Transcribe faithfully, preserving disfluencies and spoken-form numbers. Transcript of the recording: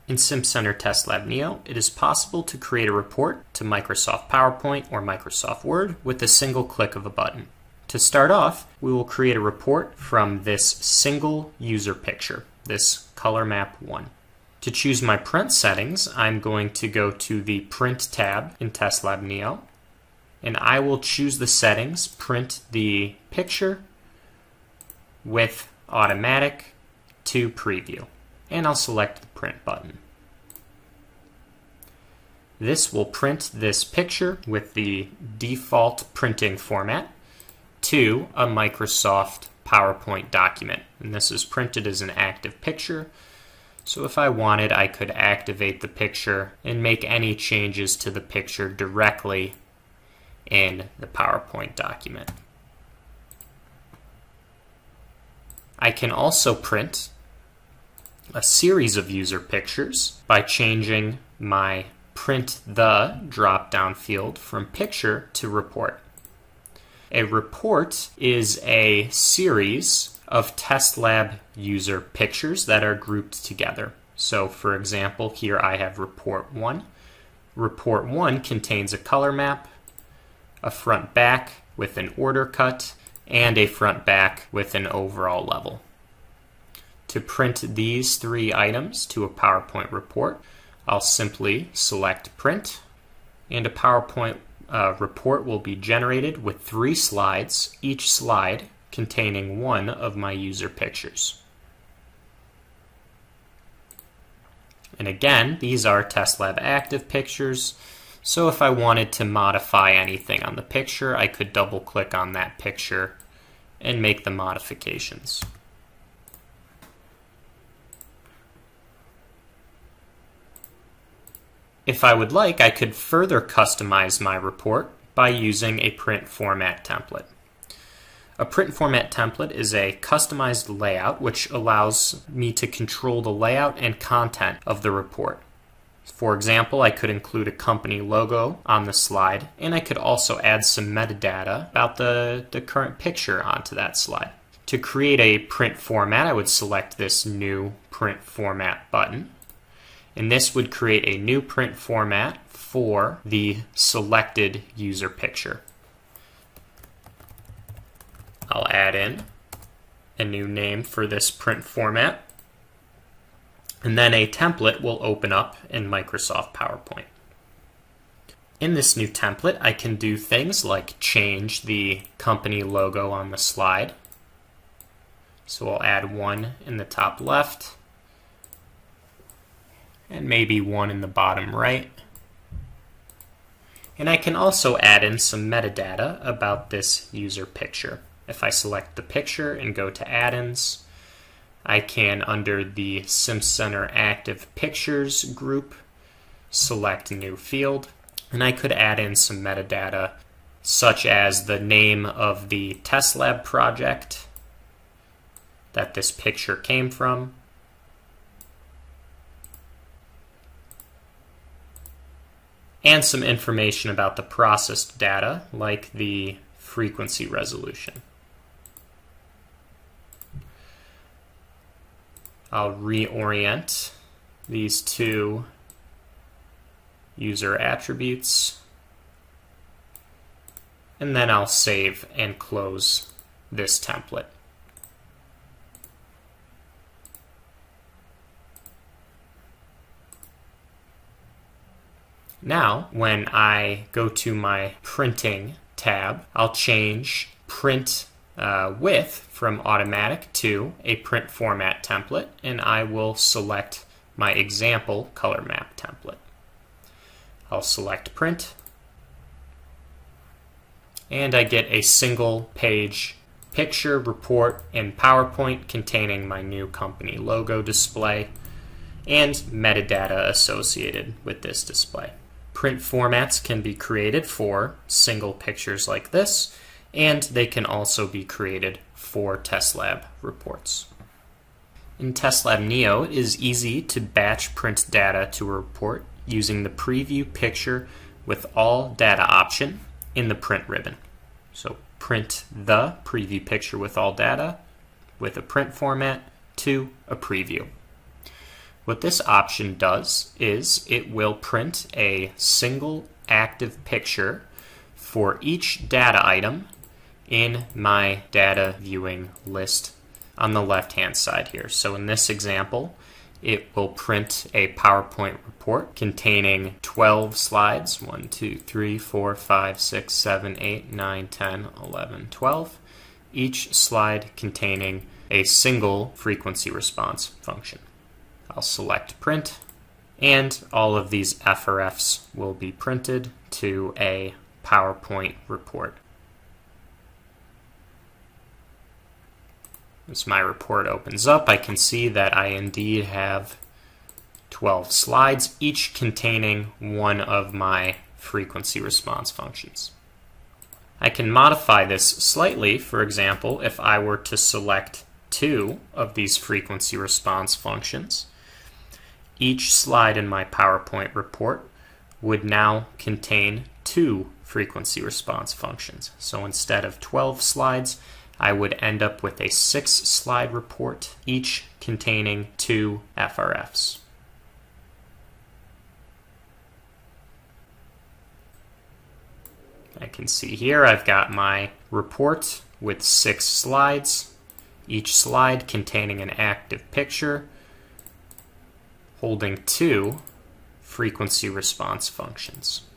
In Simcenter Testlab Neo, it is possible to create a report to Microsoft PowerPoint or Microsoft Word with a single click of a button. To start off, we will create a report from this single user picture, this color map one. To choose my print settings, I'm going to go to the Print tab in Testlab Neo, and I will choose the settings, print the picture with automatic to preview, and I'll select the print button. This will print this picture with the default printing format to a Microsoft PowerPoint document, and this is printed as an active picture. So if I wanted, I could activate the picture and make any changes to the picture directly in the PowerPoint document. I can also print a series of user pictures by changing my Print the drop-down field from picture to report. A report is a series of Testlab user pictures that are grouped together. So for example, here I have report one. Report one contains a color map, a front back with an order cut, and a front back with an overall level. To print these three items to a PowerPoint report, I'll simply select print, and a PowerPoint uh, report will be generated with three slides, each slide containing one of my user pictures. And again, these are Testlab active pictures, so if I wanted to modify anything on the picture, I could double click on that picture and make the modifications. If I would like, I could further customize my report by using a print format template. A print format template is a customized layout which allows me to control the layout and content of the report. For example, I could include a company logo on the slide, and I could also add some metadata about the, the current picture onto that slide. To create a print format, I would select this new print format button. And this would create a new print format for the selected user picture. I'll add in a new name for this print format, and then a template will open up in Microsoft PowerPoint. In this new template, I can do things like change the company logo on the slide. So I'll add one in the top left, and maybe one in the bottom right. And I can also add in some metadata about this user picture. If I select the picture and go to add-ins, I can, under the Simcenter Active Pictures group, select New Field, and I could add in some metadata such as the name of the Testlab project that this picture came from, and some information about the processed data, like the frequency resolution. I'll reorient these two user attributes, and then I'll save and close this template. Now, when I go to my printing tab, I'll change print uh, with from automatic to a print format template, and I will select my example color map template. I'll select print, and I get a single page picture report in PowerPoint containing my new company logo display and metadata associated with this display. Print formats can be created for single pictures like this, and they can also be created for Testlab reports. In Testlab Neo, it is easy to batch print data to a report using the Preview Picture with All Data option in the Print ribbon. So print the Preview Picture with all data with a print format to a preview. What this option does is it will print a single active picture for each data item in my data viewing list on the left-hand side here. So in this example, it will print a PowerPoint report containing twelve slides, one, two, three, four, five, six, seven, eight, nine, ten, eleven, twelve, each slide containing a single frequency response function. I'll select print, and all of these F R Fs will be printed to a PowerPoint report. As my report opens up, I can see that I indeed have twelve slides, each containing one of my frequency response functions. I can modify this slightly. For example, if I were to select two of these frequency response functions, each slide in my PowerPoint report would now contain two frequency response functions. So instead of twelve slides, I would end up with a six slide report, each containing two F R Fs. I can see here I've got my report with six slides, each slide containing an active picture holding two frequency response functions.